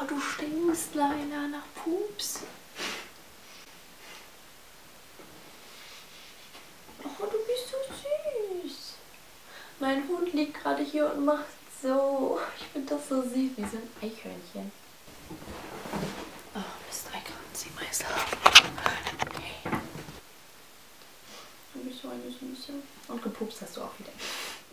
Oh, du stinkst, Laila, nach Pups. Oh, du bist so süß. Mein Hund liegt gerade hier und macht so. Ich finde das so süß, wie so ein Eichhörnchen. Oh, Mist, sie Meißel. Hey. Du bist so eine Süße. Und gepupst hast du auch wieder.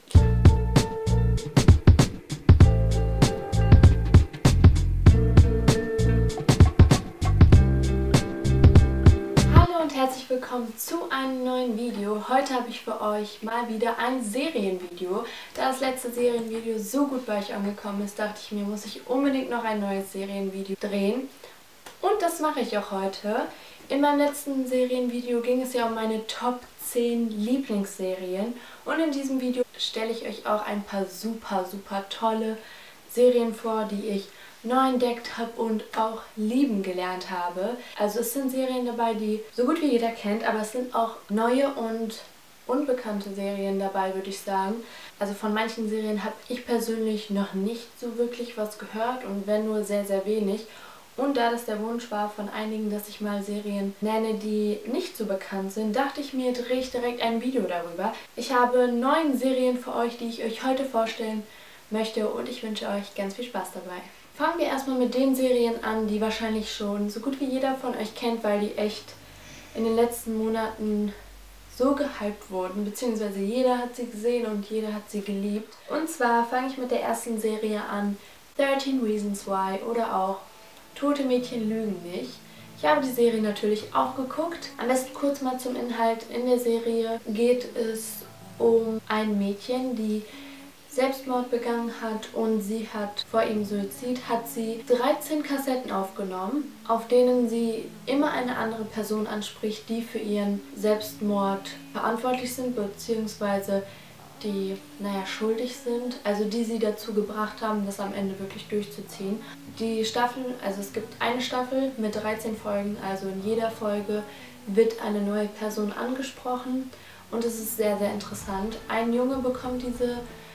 Herzlich willkommen zu einem neuen Video. Heute habe ich für euch mal wieder ein Serienvideo. Da das letzte Serienvideo so gut bei euch angekommen ist, dachte ich mir, muss ich unbedingt noch ein neues Serienvideo drehen. Und das mache ich auch heute. In meinem letzten Serienvideo ging es ja um meine Top 10 Lieblingsserien. Und in diesem Video stelle ich euch auch ein paar super tolle Serien vor, die ich neu entdeckt habe und auch lieben gelernt habe. Also es sind Serien dabei, die so gut wie jeder kennt, aber es sind auch neue und unbekannte Serien dabei, würde ich sagen. Also von manchen Serien habe ich persönlich noch nicht so wirklich was gehört und wenn nur sehr wenig. Und da das der Wunsch war von einigen, dass ich mal Serien nenne, die nicht so bekannt sind, dachte ich mir, drehe ich direkt ein Video darüber. Ich habe 9 Serien für euch, die ich euch heute vorstellen möchte und ich wünsche euch ganz viel Spaß dabei. Fangen wir erstmal mit den Serien an, die wahrscheinlich schon so gut wie jeder von euch kennt, weil die echt in den letzten Monaten so gehypt wurden, beziehungsweise jeder hat sie gesehen und jeder hat sie geliebt. Und zwar fange ich mit der ersten Serie an, 13 Reasons Why oder auch Tote Mädchen lügen nicht. Ich habe die Serie natürlich auch geguckt. Am besten kurz mal zum Inhalt. In der Serie geht es um ein Mädchen, die Selbstmord begangen hat und sie hat vor ihrem Suizid 13 Kassetten aufgenommen, auf denen sie immer eine andere Person anspricht, die für ihren Selbstmord verantwortlich sind, beziehungsweise die, schuldig sind, also die sie dazu gebracht haben, das am Ende wirklich durchzuziehen. Die Staffel, also es gibt eine Staffel mit 13 Folgen, also in jeder Folge wird eine neue Person angesprochen und es ist sehr interessant. Ein Junge bekommt diese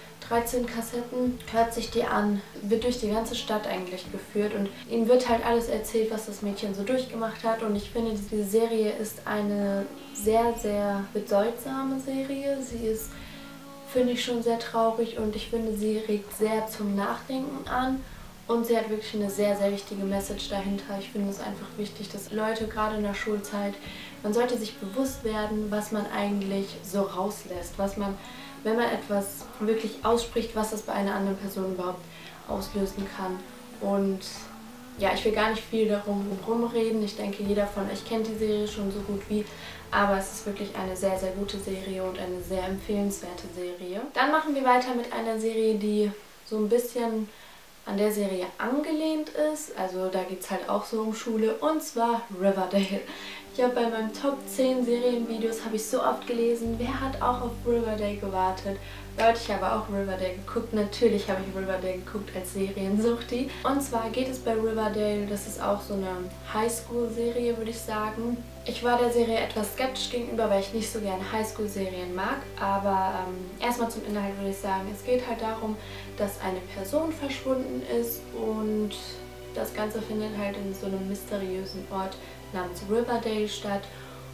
13 Kassetten, hört sich die an, wird durch die ganze Stadt eigentlich geführt und ihm wird halt alles erzählt, was das Mädchen so durchgemacht hat und ich finde, diese Serie ist eine sehr bedeutsame Serie. Sie ist, finde ich, schon sehr traurig und ich finde, sie regt sehr zum Nachdenken an und sie hat wirklich eine sehr wichtige Message dahinter. Ich finde es einfach wichtig, dass Leute gerade in der Schulzeit, man sollte sich bewusst werden, was man eigentlich so rauslässt, was man, wenn man etwas wirklich ausspricht, was das bei einer anderen Person überhaupt auslösen kann. Und ja, ich will gar nicht viel darum reden. Ich denke, jeder von euch kennt die Serie schon so gut wie, aber es ist wirklich eine sehr gute Serie und eine sehr empfehlenswerte Serie. Dann machen wir weiter mit einer Serie, die so ein bisschen an der Serie angelehnt ist. Also da geht es halt auch so um Schule und zwar Riverdale. Ich habe bei meinem Top 10 Serienvideos habe ich so oft gelesen, wer hat auch auf Riverdale gewartet. Leute, ich habe auch Riverdale geguckt. Natürlich habe ich Riverdale geguckt als Seriensuchti. Und zwar geht es bei Riverdale, das ist auch so eine Highschool-Serie, würde ich sagen. Ich war der Serie etwas skeptisch gegenüber, weil ich nicht so gerne Highschool-Serien mag. Aber erstmal zum Inhalt würde ich sagen, es geht halt darum, dass eine Person verschwunden ist und das Ganze findet halt in so einem mysteriösen Ort namens Riverdale statt.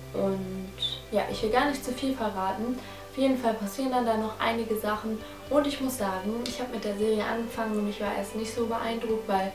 Und ja, ich will gar nicht zu viel verraten. Auf jeden Fall passieren dann da noch einige Sachen und ich muss sagen, ich habe mit der Serie angefangen und ich war erst nicht so beeindruckt, weil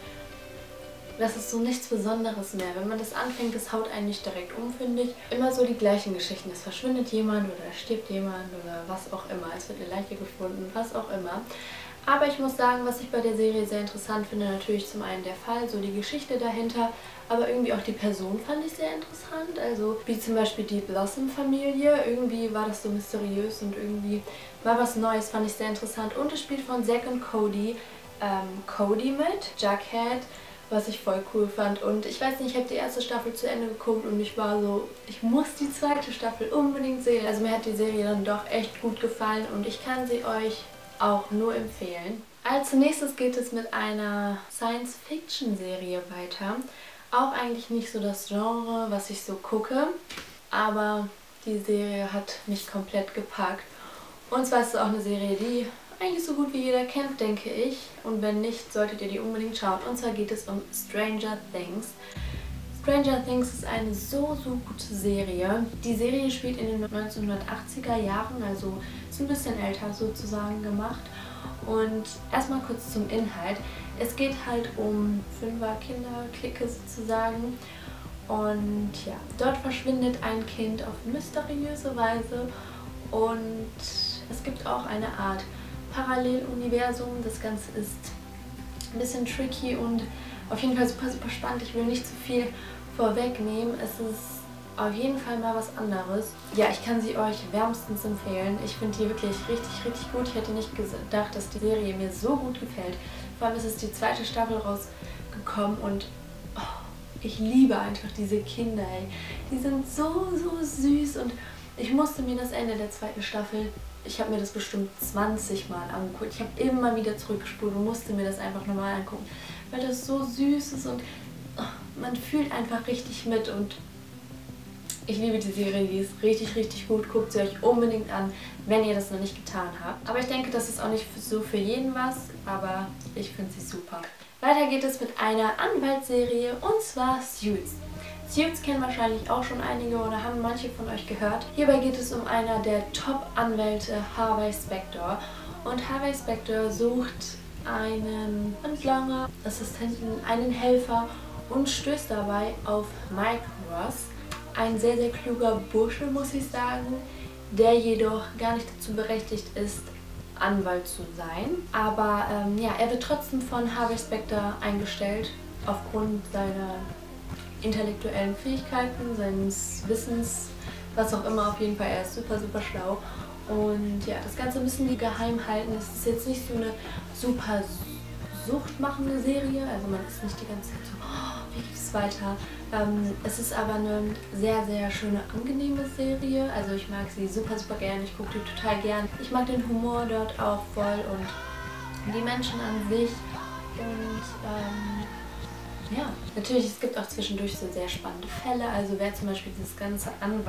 das ist so nichts Besonderes mehr. Wenn man das anfängt, das haut einen nicht direkt um, finde ich. Immer so die gleichen Geschichten. Es verschwindet jemand oder stirbt jemand oder was auch immer. Es wird eine Leiche gefunden, was auch immer. Aber ich muss sagen, was ich bei der Serie sehr interessant finde, natürlich zum einen der Fall, so die Geschichte dahinter, aber irgendwie auch die Person fand ich sehr interessant. Also wie zum Beispiel die Blossom-Familie, irgendwie war das so mysteriös und irgendwie war was Neues, fand ich sehr interessant. Und es spielt von Zack und Cody, Cody mit, Jughead, was ich voll cool fand. Und ich weiß nicht, ich habe die erste Staffel zu Ende geguckt und ich war so, ich muss die zweite Staffel unbedingt sehen. Also mir hat die Serie dann doch echt gut gefallen und ich kann sie euch auch nur empfehlen. Als nächstes geht es mit einer Science-Fiction-Serie weiter. Auch eigentlich nicht so das Genre, was ich so gucke, aber die Serie hat mich komplett gepackt. Und zwar ist es auch eine Serie, die eigentlich so gut wie jeder kennt, denke ich. Und wenn nicht, solltet ihr die unbedingt schauen. Und zwar geht es um Stranger Things. Stranger Things ist eine so gute Serie. Die Serie spielt in den 1980er Jahren, also ist ein bisschen älter sozusagen gemacht. Und erstmal kurz zum Inhalt. Es geht halt um 5er-Kinder-Clique sozusagen. Und ja, dort verschwindet ein Kind auf mysteriöse Weise. Und es gibt auch eine Art Paralleluniversum. Das Ganze ist ein bisschen tricky und auf jeden Fall super spannend. Ich will nicht zu viel vorwegnehmen. Es ist auf jeden Fall mal was anderes. Ja, ich kann sie euch wärmstens empfehlen. Ich finde die wirklich richtig gut. Ich hätte nicht gedacht, dass die Serie mir so gut gefällt. Vor allem ist es die zweite Staffel rausgekommen und oh, ich liebe einfach diese Kinder, ey. Die sind so süß und ich musste mir das Ende der zweiten Staffel, ich habe mir das bestimmt 20 Mal angeguckt. Ich habe immer wieder zurückgespult und musste mir das einfach nochmal angucken, weil das so süß ist und oh, man fühlt einfach richtig mit und ich liebe die Serie, die ist richtig gut. Guckt sie euch unbedingt an, wenn ihr das noch nicht getan habt. Aber ich denke, das ist auch nicht so für jeden was, aber ich finde sie super. Weiter geht es mit einer Anwaltsserie und zwar Suits. Suits kennen wahrscheinlich auch schon einige oder haben manche von euch gehört. Hierbei geht es um einer der Top-Anwälte, Harvey Specter. Und Harvey Specter sucht einen Handlanger, Assistenten, einen Helfer und stößt dabei auf Mike Ross. Ein sehr kluger Bursche, muss ich sagen, der jedoch gar nicht dazu berechtigt ist, Anwalt zu sein. Aber ja, er wird trotzdem von Harvey Specter eingestellt, aufgrund seiner intellektuellen Fähigkeiten, seines Wissens, was auch immer. Auf jeden Fall, er ist super schlau. Und ja, das Ganze müssen die geheim halten. Es ist jetzt nicht so eine super suchtmachende Serie, also man ist nicht die ganze Zeit so, oh, wie geht es weiter. Es ist aber eine sehr schöne, angenehme Serie, also ich mag sie super gern, ich gucke die total gern. Ich mag den Humor dort auch voll und die Menschen an sich und ja, natürlich, es gibt auch zwischendurch so sehr spannende Fälle, also wer zum Beispiel dieses ganze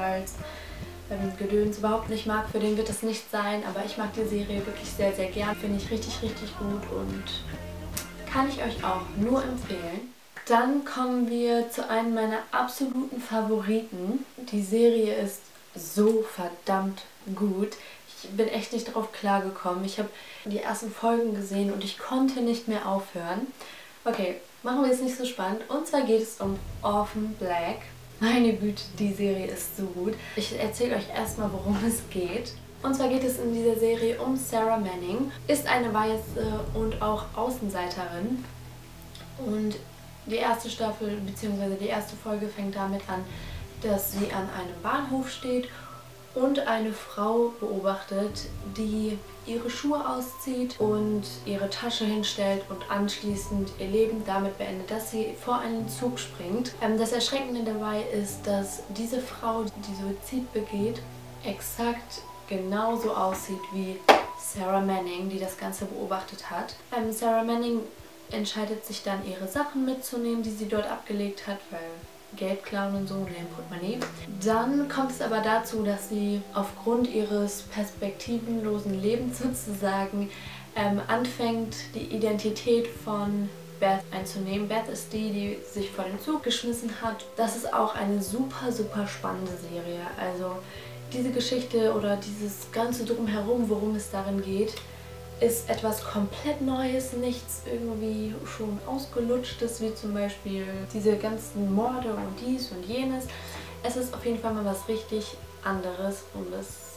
Gedöns überhaupt nicht mag, für den wird es nicht sein, aber ich mag die Serie wirklich sehr gern, finde ich richtig gut und kann ich euch auch nur empfehlen. Dann kommen wir zu einem meiner absoluten Favoriten. Die Serie ist so verdammt gut. Ich bin echt nicht darauf klargekommen. Ich habe die ersten Folgen gesehen und ich konnte nicht mehr aufhören. Okay, machen wir es nicht so spannend. Und zwar geht es um Orphan Black. Meine Güte, die Serie ist so gut. Ich erzähle euch erstmal, worum es geht. Und zwar geht es in dieser Serie um Sarah Manning, ist eine Weiße und auch Außenseiterin. Und die erste Staffel bzw. die erste Folge fängt damit an, dass sie an einem Bahnhof steht und eine Frau beobachtet, die ihre Schuhe auszieht und ihre Tasche hinstellt und anschließend ihr Leben damit beendet, dass sie vor einen Zug springt. Das Erschreckende dabei ist, dass diese Frau, die Suizid begeht, exakt genauso aussieht wie Sarah Manning, die das Ganze beobachtet hat. Sarah Manning entscheidet sich dann, ihre Sachen mitzunehmen, die sie dort abgelegt hat, weil Geld klauen und so, und ihren Portemonnaie. Dann kommt es aber dazu, dass sie aufgrund ihres perspektivenlosen Lebens sozusagen anfängt, die Identität von Beth einzunehmen. Beth ist die sich vor den Zug geschmissen hat. Das ist auch eine super spannende Serie. Also diese Geschichte oder dieses ganze Drumherum, worum es darin geht, ist etwas komplett Neues, nichts irgendwie schon ausgelutschtes, wie zum Beispiel diese ganzen Morde und dies und jenes. Es ist auf jeden Fall mal was richtig anderes und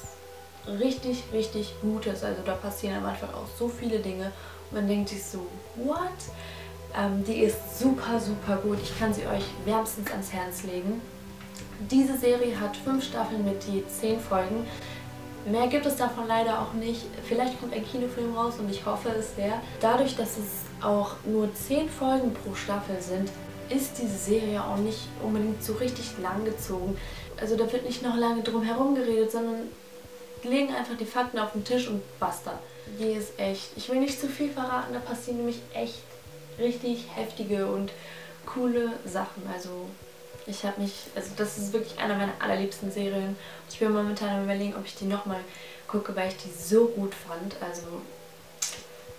was richtig Gutes. Also da passieren am Anfang auch so viele Dinge und man denkt sich so, what? Die ist super gut. Ich kann sie euch wärmstens ans Herz legen. Diese Serie hat 5 Staffeln mit je 10 Folgen. Mehr gibt es davon leider auch nicht. Vielleicht kommt ein Kinofilm raus und ich hoffe es sehr. Dadurch, dass es auch nur 10 Folgen pro Staffel sind, ist diese Serie auch nicht unbedingt so richtig lang gezogen. Also da wird nicht noch lange drum herum geredet, sondern legen einfach die Fakten auf den Tisch und basta. Die ist echt, ich will nicht zu viel verraten, da passieren nämlich echt richtig heftige und coole Sachen. Also das ist wirklich einer meiner allerliebsten Serien. Ich bin momentan am Überlegen, ob ich die nochmal gucke, weil ich die so gut fand. Also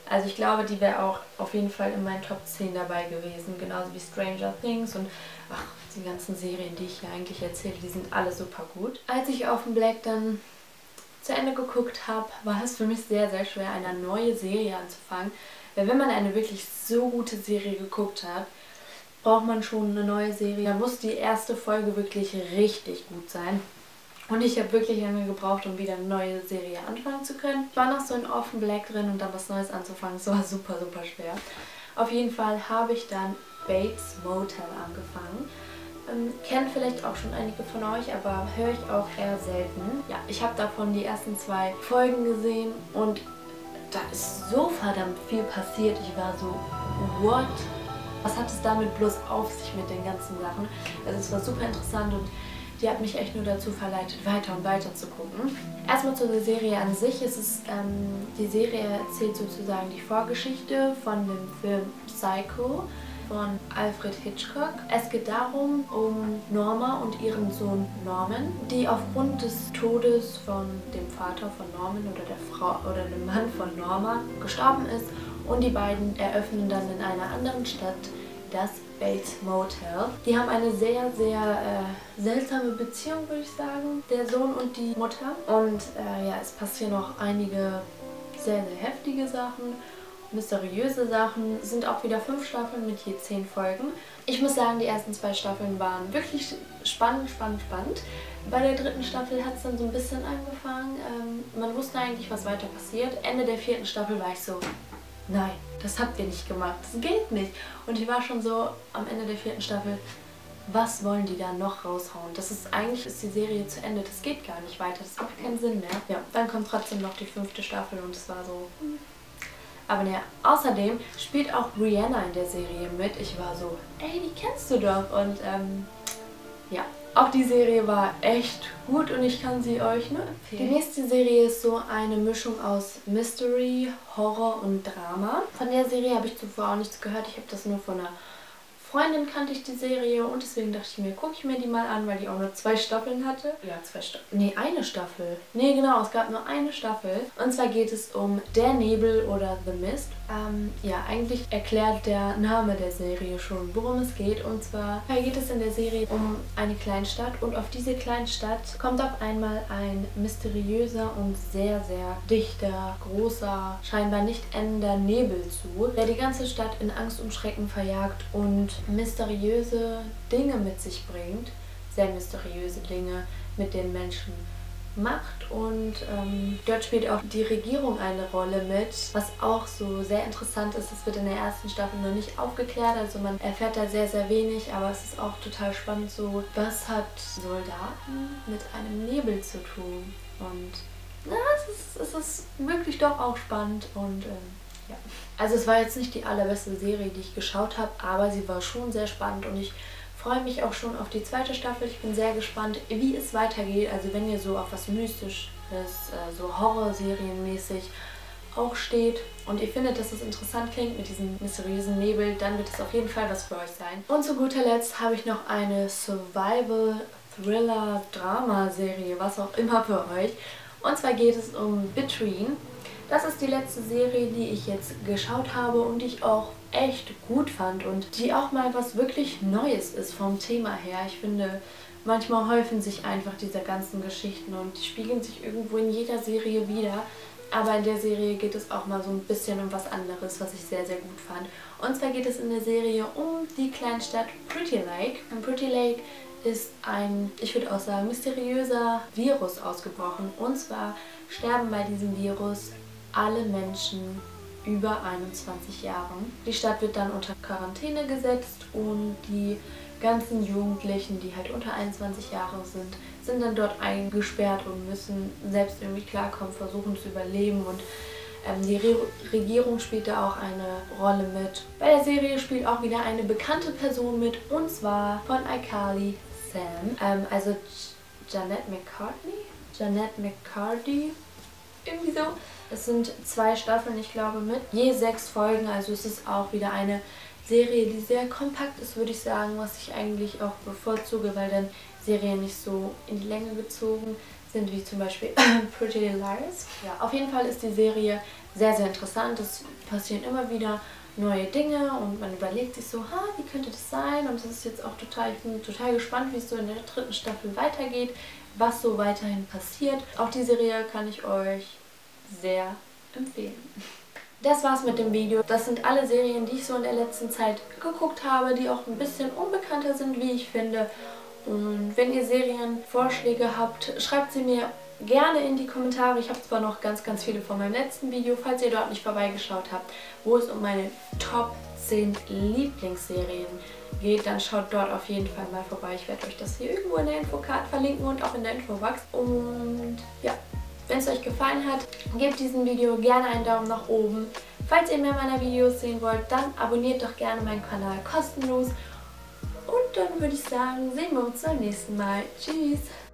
Also ich glaube, die wäre auch auf jeden Fall in meinen Top 10 dabei gewesen. Genauso wie Stranger Things und ach, die ganzen Serien, die ich hier eigentlich erzähle, die sind alle super gut. Als ich Orphan Black dann zu Ende geguckt habe, war es für mich sehr, sehr schwer, eine neue Serie anzufangen. Weil wenn man eine wirklich so gute Serie geguckt hat, braucht man schon eine neue Serie. Da muss die erste Folge wirklich richtig gut sein. Und ich habe wirklich lange gebraucht, um wieder eine neue Serie anfangen zu können. Ich war noch so in Orphan Black drin und dann was Neues anzufangen. Es war super, super schwer. Auf jeden Fall habe ich dann Bates Motel angefangen. Kennen vielleicht auch schon einige von euch, aber höre ich auch eher selten. Ja, ich habe davon die ersten 2 Folgen gesehen und da ist so verdammt viel passiert. Ich war so, what? Was hat es damit bloß auf sich mit den ganzen Sachen? Also es war super interessant und die hat mich echt nur dazu verleitet, weiter und weiter zu gucken. Erstmal zu der Serie an sich. Die Serie erzählt sozusagen die Vorgeschichte von dem Film Psycho von Alfred Hitchcock. Es geht darum, um Norma und ihren Sohn Norman, die aufgrund des Todes von dem Vater von Norman oder der Frau oder dem Mann von Norma gestorben ist und die beiden eröffnen dann in einer anderen Stadt das Bates Motel. Die haben eine sehr, sehr seltsame Beziehung, würde ich sagen, der Sohn und die Mutter. Und ja, es passieren auch einige sehr, sehr heftige Sachen. Mysteriöse Sachen. Es sind auch wieder 5 Staffeln mit je 10 Folgen. Ich muss sagen, die ersten 2 Staffeln waren wirklich spannend. Bei der 3. Staffel hat es dann so ein bisschen angefangen. Man wusste eigentlich, was weiter passiert. Ende der 4. Staffel war ich so, nein, das habt ihr nicht gemacht. Das geht nicht. Und ich war schon so am Ende der 4. Staffel, was wollen die da noch raushauen? Eigentlich ist die Serie zu Ende. Das geht gar nicht weiter. Das macht keinen Sinn mehr. Ja, dann kommt trotzdem noch die 5. Staffel und es war so... Aber naja, außerdem spielt auch Rihanna in der Serie mit. Ich war so, ey, die kennst du doch. Und ja, auch die Serie war echt gut und ich kann sie euch nur empfehlen. Die nächste Serie ist so eine Mischung aus Mystery, Horror und Drama. Von der Serie habe ich zuvor auch nichts gehört. Ich habe das nur von einer Freundin kannte ich die Serie und deswegen dachte ich mir, gucke ich mir die mal an, weil die auch nur 2 Staffeln hatte. Ja, 2 Staffeln. Nee, eine Staffel. Nee, genau, es gab nur eine Staffel. Und zwar geht es um Der Nebel oder The Mist. Ja, eigentlich erklärt der Name der Serie schon, worum es geht. Und zwar geht es in der Serie um eine Kleinstadt und auf diese Kleinstadt kommt auf einmal ein mysteriöser und sehr, sehr dichter, großer, scheinbar nicht endender Nebel zu, der die ganze Stadt in Angst und Schrecken verjagt und mysteriöse Dinge mit sich bringt, sehr mysteriöse Dinge mit den Menschen macht und dort spielt auch die Regierung eine Rolle mit, was auch so sehr interessant ist. Das wird in der ersten Staffel noch nicht aufgeklärt, also man erfährt da sehr, sehr wenig, aber es ist auch total spannend so, was hat Soldaten mit einem Nebel zu tun und na, es ist wirklich doch auch spannend und ja. Also es war jetzt nicht die allerbeste Serie, die ich geschaut habe, aber sie war schon sehr spannend und ich freue mich auch schon auf die 2. Staffel. Ich bin sehr gespannt, wie es weitergeht. Also wenn ihr so auf was Mystisches, so Horrorserienmäßig auch steht und ihr findet, dass es interessant klingt mit diesem mysteriösen Nebel, dann wird es auf jeden Fall was für euch sein. Und zu guter Letzt habe ich noch eine Survival-Thriller-Drama-Serie, was auch immer für euch. Und zwar geht es um Between. Das ist die letzte Serie, die ich jetzt geschaut habe und die ich auch echt gut fand und die auch mal was wirklich Neues ist vom Thema her. Ich finde, manchmal häufen sich einfach diese ganzen Geschichten und die spiegeln sich irgendwo in jeder Serie wieder. Aber in der Serie geht es auch mal so ein bisschen um was anderes, was ich sehr, sehr gut fand. Und zwar geht es in der Serie um die Kleinstadt Pretty Lake. Und Pretty Lake ist ein, ich würde auch sagen, mysteriöser Virus ausgebrochen. Und zwar sterben bei diesem Virus alle Menschen über 21 Jahren. Die Stadt wird dann unter Quarantäne gesetzt und die ganzen Jugendlichen, die halt unter 21 Jahre sind, sind dann dort eingesperrt und müssen selbst irgendwie klarkommen, versuchen zu überleben und die Regierung spielt da auch eine Rolle mit. Bei der Serie spielt auch wieder eine bekannte Person mit und zwar von iCarly Sam, also Janet McCarthy, irgendwie so. Es sind 2 Staffeln, ich glaube, mit je 6 Folgen, also es ist auch wieder eine Serie, die sehr kompakt ist, würde ich sagen, was ich eigentlich auch bevorzuge, weil dann Serien nicht so in die Länge gezogen sind, wie zum Beispiel Pretty Little Liars. Ja, auf jeden Fall ist die Serie sehr, sehr interessant. Es passieren immer wieder neue Dinge und man überlegt sich so, wie könnte das sein? Und das ist jetzt auch total, ich bin total gespannt, wie es so in der 3. Staffel weitergeht, was so weiterhin passiert. Auch die Serie kann ich euch sehr empfehlen. Das war's mit dem Video. Das sind alle Serien, die ich so in der letzten Zeit geguckt habe, die auch ein bisschen unbekannter sind, wie ich finde. Und wenn ihr Serienvorschläge habt, schreibt sie mir gerne in die Kommentare. Ich habe zwar noch ganz, ganz viele von meinem letzten Video, falls ihr dort nicht vorbeigeschaut habt, wo es um meine Top 10 Lieblingsserien geht, dann schaut dort auf jeden Fall mal vorbei. Ich werde euch das hier irgendwo in der Infocard verlinken und auch in der Infobox. Und ja, wenn es euch gefallen hat, gebt diesem Video gerne einen Daumen nach oben. Falls ihr mehr meiner Videos sehen wollt, dann abonniert doch gerne meinen Kanal kostenlos. Und dann würde ich sagen, sehen wir uns beim nächsten Mal. Tschüss!